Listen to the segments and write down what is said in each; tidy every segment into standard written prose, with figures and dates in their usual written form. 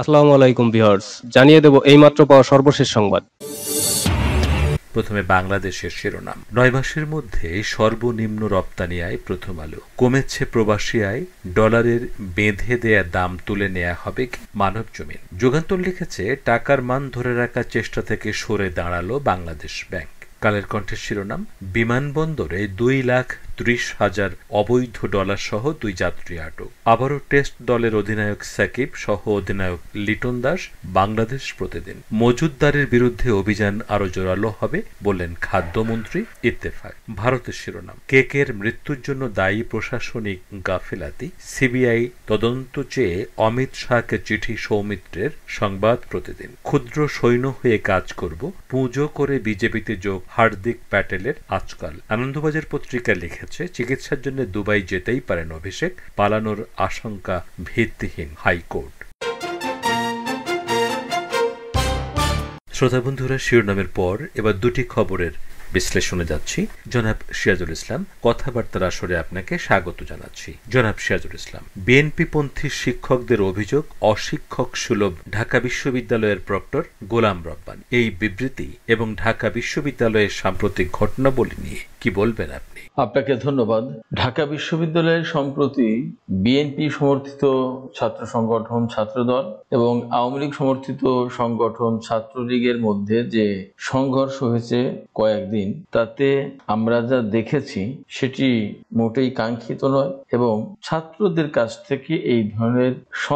আসসালামু আলাইকুম ভিউয়ার্স, জানিয়ে দেব এইমাত্র পাওয়া সর্বশেষ সংবাদ। প্রথমে বাংলাদেশের শিরোনাম। 9 মাসের মধ্যে সর্বনিম্ন রপ্তানি আয় প্রথম আলো। কমেছে প্রবাসী আয়, ডলারের বেঁধে দেয়া দাম তুলে নেওয়া হবে কি? মানব জমিন। যুগান্তর লিখেছে, টাকার মান ধরে রাখার চেষ্টা থেকে সরে দাঁড়ালো বাংলাদেশ ব্যাংক। কালের কণ্ঠের শিরোনাম, বিমানবন্দরে 2,30,000 অবৈধ ডলার সহ 2 যাত্রী আটক। আবারও টেস্ট দলের অধিনায়ক সাকিব সহ অধিনায়ক লিটন দাস বাংলাদেশ প্রতিদিন। মজুতদারের বিরুদ্ধে অভিযান আরো জোরালো হবে বললেন খাদ্যমন্ত্রী। ইত্তেফাক। ভারতের শিরোনাম, কেকের মৃত্যুর জন্য দায়ী প্রশাসনিক গাফিলাতি, সিবিআই তদন্ত চেয়ে অমিত শাহকে চিঠি সৌমিত্রের। সংবাদ প্রতিদিন। ক্ষুদ্র সৈন্য হয়ে কাজ করব, পুজো করে বিজেপিতে যোগ হার্দিক প্যাটেলের আজকাল। আনন্দবাজার পত্রিকা লিখেছে, চিকিৎসার জন্য দুবাই যেতেই পারেন অভিষেক, পালানোর আশঙ্কা ভিত্তিহীন। হাইকোর্ট। শ্রোতা বন্ধুরা, শিরোনামের পর এবার দুটি খবরের বিশ্লেষণে যাচ্ছি। জনাব সিরাজুল ইসলাম কথাবার্তার আসরে আপনাকে স্বাগত জানাচ্ছি। জনাব সিরাজুল ইসলাম, বিএনপিপন্থী শিক্ষকদের অভিযোগ অশিক্ষক সুলভ ঢাকা বিশ্ববিদ্যালয়ের প্রক্টর গোলাম রব্বানী। এই বিবৃতি এবং ঢাকা বিশ্ববিদ্যালয়ের সাম্প্রতিক ঘটনাবলী নিয়ে কি বলবেন আপনি? আপনাকে ধন্যবাদ। ঢাকা বিশ্ববিদ্যালয়ের সম্প্রতি বিএনপি সমর্থিত ছাত্র সংগঠন ছাত্রদল এবং আওয়ামী লীগ সমর্থিত সংগঠন ছাত্রলীগের মধ্যে যে সংঘর্ষ হয়েছে কয়েকদিন, তাতে আমরা যা দেখেছি সেটি মোটেই কাঙ্ক্ষিত নয় এবং ছাত্রদের কাছ থেকে এই ধরনের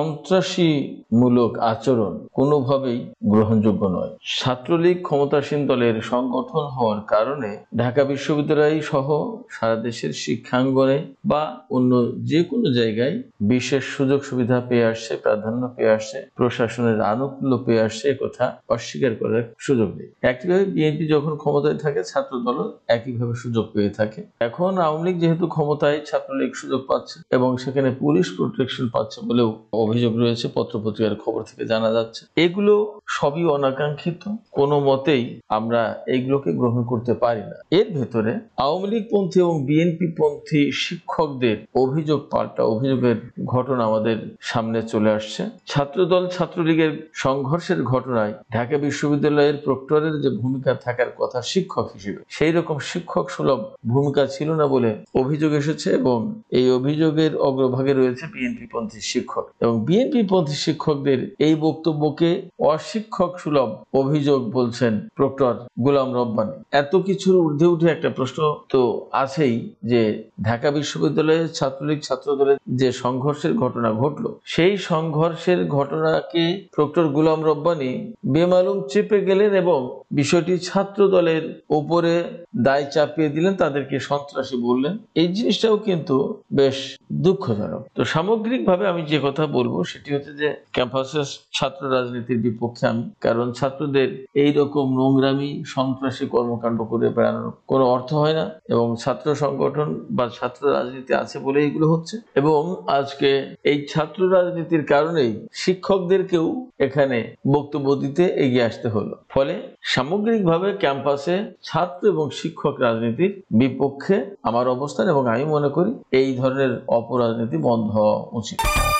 সন্ত্রাসীমূলক আচরণ কোনোভাবেই গ্রহণযোগ্য নয়। ছাত্রলীগ ক্ষমতাসীন দলের সংগঠন হওয়ার কারণে ঢাকা বিশ্ববিদ্যালয় সহ সারা দেশের শিক্ষাঙ্গনে বা অন্য যে কোনো জায়গায় বিশেষ সুযোগ সুবিধা পেয়ে আসছে, প্রাধান্য পেয়ে আসছে, প্রশাসনের আনুকূল্য পেয়ে আসছে, কথা অস্বীকার করার সুযোগ নেই। একইভাবে বিএনপি যখন ক্ষমতায় থাকে ছাত্রদল একইভাবে সুযোগ পেয়ে থাকে। এখন আওয়ামী লীগ যেহেতু ক্ষমতায়, ছাত্রলীগ সুযোগ পাচ্ছে এবং সেখানে পুলিশ প্রোটেকশন পাচ্ছে বলেও অভিযোগ রয়েছে, পত্রপত্রিকার খবর থেকে জানা যাচ্ছে। এগুলো সবই অনাকাঙ্ক্ষিত, কোনো মতেই আমরা এইগুলোকে গ্রহণ করতে পারি না। এর ভেতরে আওয়ামী লীগ পন্থী এবং বিএনপি পন্থী শিক্ষকদের অভিযোগ পাল্টা অভিযোগের ঘটনা আমাদের সামনে চলে আসছে। ছাত্রদল ছাত্রলীগের সংঘর্ষের ঘটনায় ঢাকা বিশ্ববিদ্যালয়ের প্রক্টরের যে ভূমিকা থাকার কথা শিক্ষক হিসেবে, সেই রকম শিক্ষক সুলভ ভূমিকা ছিল না বলে অভিযোগ এসেছে এবং এই অভিযোগের অগ্রভাগে রয়েছে বিএনপি পন্থী শিক্ষক এবং বিএনপি পন্থী শিক্ষকদের এই বক্তব্যকে অশিক্ষক সুলভ অভিযোগ বলছেন প্রক্টর গোলাম রব্বানী। এত কিছুর ঊর্ধ্বে উঠে একটা প্রশ্ন তো আছেই যে ঢাকা বিশ্ববিদ্যালয়ের ছাত্রলীগ ছাত্রদলের যে সংঘর্ষের ঘটনা ঘটলো, সেই সংঘর্ষের ঘটনাকে প্রক্টর গোলাম রব্বানী বেমালুম চেপে গেলেন এবং বিষয়টি ছাত্র দলের উপরে দায় চাপিয়ে দিলেন, তাদেরকে সন্ত্রাসী বললেন। এই জিনিসটাও কিন্তু বেশ দুঃখজনক। তো সামগ্রিকভাবে আমি যে কথা বলবো সেটি হচ্ছে যে ক্যাম্পাসের ছাত্র রাজনীতির বিপক্ষে আমি, কারণ ছাত্রদের এইরকম নোংরামি সন্ত্রাসী কর্মকাণ্ড করে বেড়ানোর কোনো অর্থ হয় না এবং ছাত্র সংগঠন বা ছাত্র রাজনীতি আছে বলে এগুলো হচ্ছে এবং আজকে এই ছাত্র রাজনীতির কারণেই শিক্ষকদেরকেও এখানে বক্তব্য দিতে এগিয়ে আসতে হলো। ফলে সামগ্রিকভাবে ক্যাম্পাসে ছাত্র এবং শিক্ষক রাজনীতির বিপক্ষে আমার অবস্থান এবং আমি মনে করি এই ধরনের অপরাজনীতি বন্ধ হওয়া উচিত।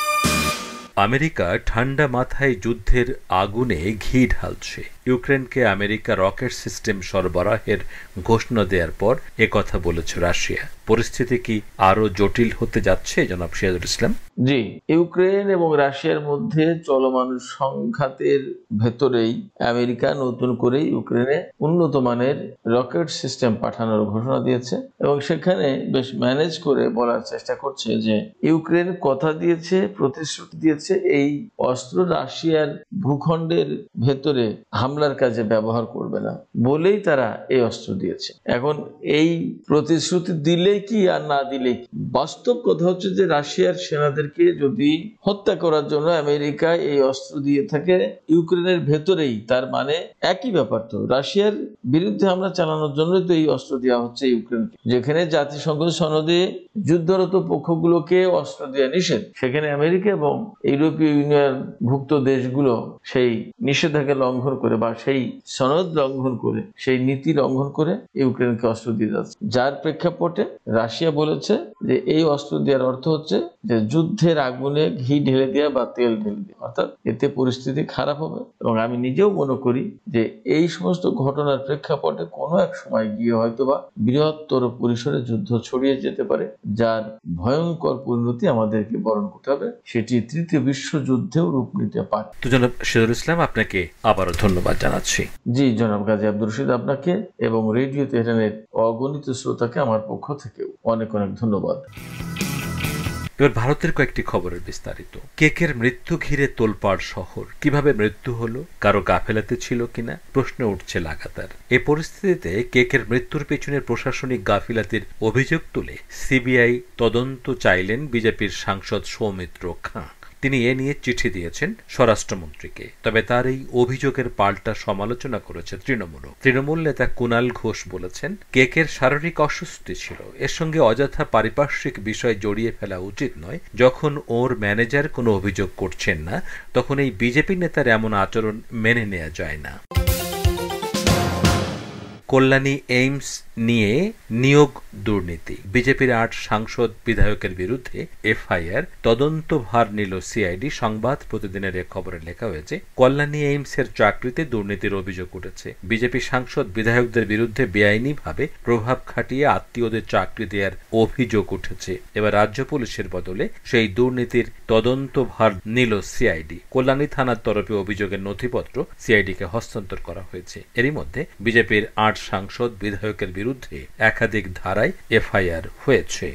আমেরিকা ঠান্ডা মাথায় যুদ্ধের আগুনে ঘি ঢালছে। ইউক্রেনকে আমেরিকা রকেট সিস্টেম সরবরাহের ঘোষণা দেওয়ার পর একথা বলেছে রাশিয়া। পরিস্থিতি কি আরো জটিল হতে যাচ্ছে জনাব সিরাজুল ইসলাম? জি, ইউক্রেন এবং রাশিয়ার মধ্যে চলমান সংঘাতের ভেতরেই আমেরিকা নতুন করে ইউক্রেনে উন্নত মানের রকেট সিস্টেম পাঠানোর ঘোষণা দিয়েছে এবং সেখানে বেশ ম্যানেজ করে বলার চেষ্টা করছে যে ইউক্রেন কথা দিয়েছে, প্রতিশ্রুতি দিয়েছে এই অস্ত্র রাশিয়ার ভূখণ্ডের ভেতরে হামলার কাজে ব্যবহার করবে না বলেই তারা এই অস্ত্র দিয়েছে। এখন এই প্রতিশ্রুতি দিলে কি আর না দিলে কি, বাস্তব কথা হচ্ছে যে রাশিয়ার সেনাদেরকে যদি হত্যা করার জন্য আমেরিকা এই অস্ত্র দিয়ে থাকে ইউক্রেনের ভেতরেই, তার মানে একই ব্যাপার। তো রাশিয়ার বিরুদ্ধে হামলা চালানোর জন্য তো এই অস্ত্র দেওয়া হচ্ছে ইউক্রেনকে। যেখানে জাতিসংঘ সনদে যুদ্ধরত পক্ষগুলোকে অস্ত্র দেওয়া নিষেধ, সেখানে আমেরিকা এবং ইউরোপীয় ইউনিয়ন ভুক্ত দেশগুলো সেই নিষেধাজ্ঞা লঙ্ঘন করে বা সেই সনদ লঙ্ঘন করে, সেই নীতি লঙ্ঘন করে ইউক্রেনকে অস্ত্র দিয়ে যাচ্ছে, যার প্রেক্ষাপটে রাশিয়া বলেছে যে এই অস্ত্র দেওয়ার অর্থ হচ্ছে যে যুদ্ধের আগুনে ঘি ঢেলে দেওয়া বা তেল ঢেলে দেওয়া, অর্থাৎ এতে পরিস্থিতি খারাপ হবে। এবং আমি নিজেও মনে করি যে এই সমস্ত ঘটনার প্রেক্ষাপটে কোনো এক সময় গিয়ে হয়তোবা বৃহত্তর পরিসরে যুদ্ধ ছড়িয়ে যেতে পারে, যার ভয়ঙ্কর পরিণতি আমাদেরকে বরণ করতে হবে, সেটি তৃতীয় বিশ্বযুদ্ধেও রূপ নিতে পারে। তো জনাব সিরাজুল ইসলাম, আপনাকে আবারও ধন্যবাদ জানাচ্ছি। জি জনাব গাজী আব্দুর রশিদ, আপনাকে এবং রেডিও তেহরানের অগণিত শ্রোতাকে আমার পক্ষ থেকেও অনেক অনেক ধন্যবাদ। এবার ভারতের কয়েকটি খবরের বিস্তারিত। কেকের মৃত্যু ঘিরে তোলপাড় শহর, কিভাবে মৃত্যু হলো, কারো গাফেলাতে ছিল কিনা, প্রশ্ন উঠছে লাগাতার। এ পরিস্থিতিতে কেকের মৃত্যুর পেছনে প্রশাসনিক গাফিলাতির অভিযোগ তুলে সিবিআই তদন্ত চাইলেন বিজেপির সাংসদ সৌমিত্র খাঁ। তিনি এ নিয়ে চিঠি দিয়েছেন স্বরাষ্ট্রমন্ত্রীকে। তবে তার এই অভিযোগের পাল্টা সমালোচনা করেছে তৃণমূল নেতা কুণাল ঘোষ বলেছেন, কেকের শারীরিক অস্বস্তি ছিল, এর সঙ্গে অযথা পারিপার্শ্বিক বিষয় জড়িয়ে ফেলা উচিত নয়। যখন ওর ম্যানেজার কোনো অভিযোগ করছেন না, তখন এই বিজেপি নেতার এমন আচরণ মেনে নেওয়া যায় না। কল্যাণী এইমস নিয়ে নিয়োগ দুর্নীতি, বিজেপির ৮ সাংসদ বিধায়কের বিরুদ্ধে এফআইআর, তদন্তভার নিল সিআইডি। সংবাদ প্রতিদিনের এক খবরে লেখা হয়েছে, কল্যাণী এইমসের চাকরিতে দুর্নীতির অভিযোগ উঠেছে। বিজেপি সাংসদ বিধায়কদের বিরুদ্ধে বেআইনিভাবে প্রভাব খাটিয়ে আত্মীয়দের চাকরি দেওয়ার অভিযোগ উঠেছে। এবার রাজ্য পুলিশের বদলে সেই দুর্নীতির তদন্তভার নিল সিআইডি। কল্যাণী থানার তরফে অভিযোগের নথিপত্র সিআইডিকে হস্তান্তর করা হয়েছে। এরই মধ্যে বিজেপির ৮ সাংসদ বিধায়কের বিরুদ্ধে একাধিক ধারায় এফআইআর হয়েছে।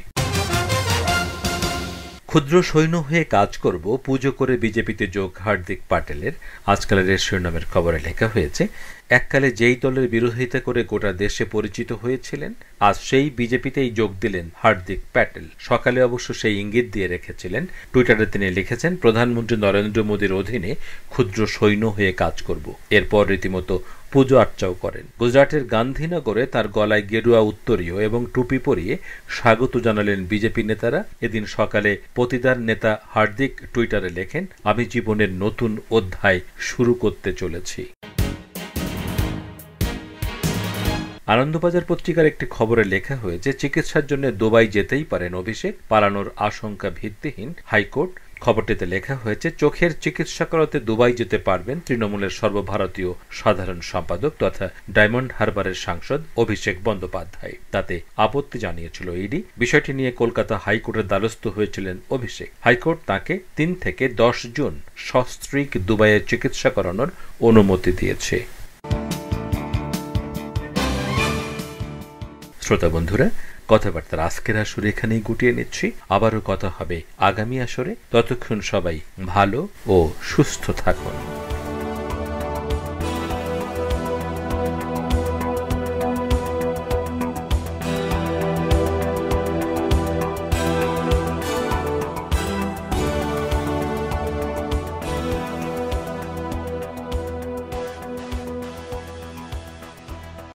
ক্ষুদ্র সৈন্য হয়ে কাজ করব, পুজো করে বিজেপিতে যোগ হার্দিক প্যাটেলের। আজকালের এর শিরোনামের খবরে লেখা হয়েছে, এককালে যেই দলের বিরোধিতা করে গোটা দেশে পরিচিত হয়েছিলেন, আজ সেই বিজেপিতেই যোগ দিলেন হার্দিক প্যাটেল। সকালে অবশ্য সেই ইঙ্গিত দিয়ে রেখেছিলেন। টুইটারে তিনি লিখেছেন, প্রধানমন্ত্রী নরেন্দ্র মোদীর অধীনে ক্ষুদ্র সৈন্য হয়ে কাজ করব। এরপর রীতিমতো পুজো আর্চাও করেন। গুজরাটের গান্ধীনগরে তার গলায় গেরুয়া উত্তরীয় এবং টুপি পরিয়ে স্বাগত জানালেন বিজেপি নেতারা। এদিন সকালে পতিদার নেতা হার্দিক টুইটারে লেখেন, আমি জীবনের নতুন অধ্যায় শুরু করতে চলেছি। আনন্দবাজার পত্রিকার একটি খবরে লেখা হয়েছে, চিকিৎসার জন্য দুবাই যেতেই পারেন অভিষেক, পালানোর আশঙ্কা ভিত্তিহীন। হাইকোর্ট। খবরটিতে লেখা হয়েছে, চোখের চিকিৎসা করাতে দুবাই যেতে পারবেন তৃণমূলের সর্বভারতীয় সাধারণ সম্পাদক তথা ডায়মন্ড হারবারের সাংসদ অভিষেক বন্দ্যোপাধ্যায়। তাতে আপত্তি জানিয়েছিল ইডি। বিষয়টি নিয়ে কলকাতা হাইকোর্টের দ্বারস্থ হয়েছিলেন অভিষেক। হাইকোর্ট তাঁকে ৩ থেকে ১০ জুন সস্ত্রীক দুবাইয়ে চিকিৎসা করানোর অনুমতি দিয়েছে। শ্রোতা বন্ধুরা, কথাবার্তার আজকের আসরে এখানেই গুটিয়ে নিচ্ছি। আবারও কথা হবে আগামী আসরে। ততক্ষণ সবাই ভালো ও সুস্থ থাকুন।